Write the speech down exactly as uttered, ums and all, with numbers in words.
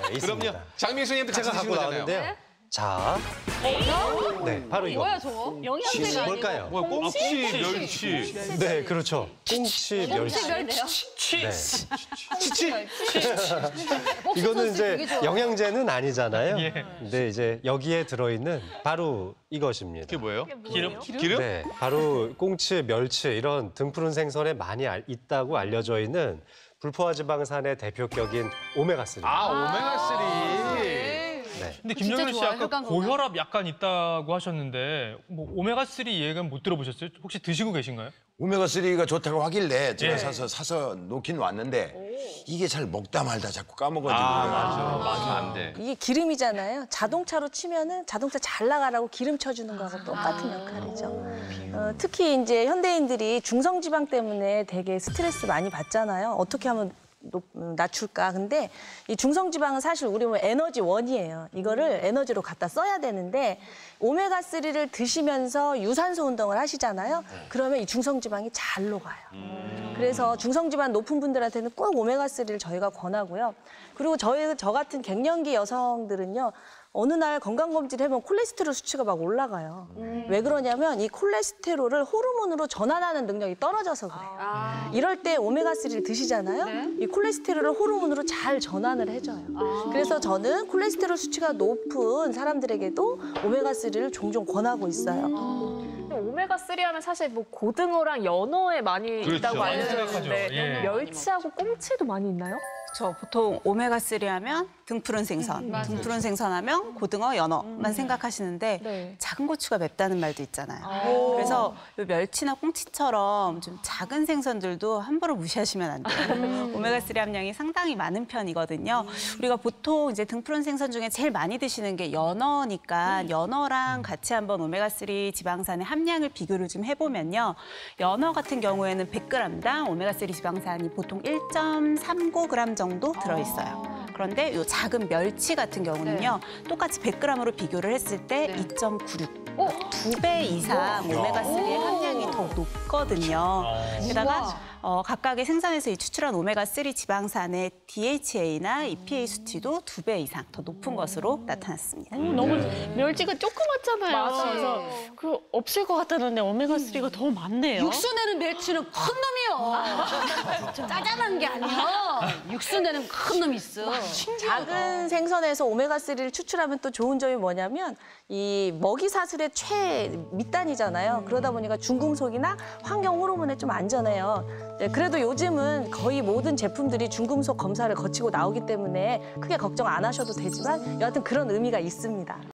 있습니다. 그럼요. 장민수 선생님도 제가 같이 갖고 드시는 거잖아요. 나왔는데요. 자, 네, 바로 이거. 뭐야 저거? 영양제가 아니고 뭘까요? 뭐야, 꽁치, 멸치. 네, 그렇죠. 꽁치, 멸치. 멸치. 네. 치치. 이거는 이제 되게 좋아. 영양제는 아니잖아요. 예. 근데 이제 여기에 들어있는 바로 이것입니다. 이게 뭐예요? 기름? 기름? 네, 바로 꽁치, 멸치 이런 등푸른 생선에 많이 알- 있다고 알려져 있는 불포화 지방산의 대표격인 오메가삼. 아, 오메가삼. 네. 근데 진짜 김정현 씨 좋아요, 아까 혈관 건강. 고혈압 약간 있다고 하셨는데 뭐 오메가삼 얘기는 못 들어보셨어요? 혹시 드시고 계신가요? 오메가삼가 좋다고 하길래 제가 예. 사서 사서 놓긴 왔는데 이게 잘 먹다 말다 자꾸 까먹어지고 아, 맞아. 맞아, 안 돼. 이게 기름이잖아요. 자동차로 치면은 자동차 잘 나가라고 기름 쳐주는 거하고 똑같은 역할이죠. 어, 특히 이제 현대인들이 중성지방 때문에 되게 스트레스 많이 받잖아요. 어떻게 하면 높- 낮출까? 근데 이 중성지방은 사실 우리 몸 에너지 원이에요. 이거를 에너지로 갖다 써야 되는데 오메가삼을 드시면서 유산소 운동을 하시잖아요. 그러면 이 중성지방이 잘 녹아요. 그래서 중성지방 높은 분들한테는 꼭 오메가삼을 저희가 권하고요. 그리고 저희 저 같은 갱년기 여성들은요. 어느 날 건강검진을 해보면 콜레스테롤 수치가 막 올라가요. 왜 그러냐면 이 콜레스테롤을 호르몬으로 전환하는 능력이 떨어져서 그래요. 이럴 때 오메가삼을 드시잖아요. 이 콜레스테롤을 호르몬으로 잘 전환을 해줘요. 그래서 저는 콜레스테롤 수치가 높은 사람들에게도 오메가삼을 종종 권하고 있어요. 오메가삼 하면 사실 뭐 고등어랑 연어에 많이 그렇죠. 있다고 많이 알려져 생각하죠. 있는데 예. 멸치하고 꽁치도 많이 있나요? 저 보통 오메가삼 하면 등푸른 생선, 등푸른 생선 하면 고등어, 연어만 생각하시는데 네. 작은 고추가 맵다는 말도 있잖아요. 그래서 요 멸치나 꽁치처럼 좀 작은 생선들도 함부로 무시하시면 안 돼요. 오메가삼 함량이 상당히 많은 편이거든요. 우리가 보통 이제 등푸른 생선 중에 제일 많이 드시는 게 연어니까 연어랑 같이 한번 오메가삼 지방산의 함량을 비교를 좀 해보면요. 연어 같은 경우에는 백 그램당 오메가삼 지방산이 보통 일 점 삼구 그램 정도 들어있어요. 그런데 이 작은 멸치 같은 경우는요. 똑같이 백 그램으로 비교를 했을 때 이 점 구육. 두 배 이상 오메가삼의 함량이 더 높거든요. 게다가 어, 각각의 생선에서 이 추출한 오메가삼 지방산의 디에이치에이나 이피에이 수치도 두 배 이상 더 높은 것으로 나타났습니다. 너무 멸치가 조그맣잖아요. 맞아요. 그래서 그 없을 것 같았는데 오메가삼이 더 많네요. 육수 내는 멸치는 큰 놈이요. 짜잔한 게 아니야. 육수 내는 큰 놈이 있어. 작은 생선에서 오메가삼을 추출하면 또 좋은 점이 뭐냐면 이 먹이 사슬의 최 밑단이잖아요. 그러다 보니까 중금속이나 환경 호르몬에 좀 안전해요. 네, 그래도 요즘은 거의 모든 제품들이 중금속 검사를 거치고 나오기 때문에 크게 걱정 안 하셔도 되지만 여하튼 그런 의미가 있습니다.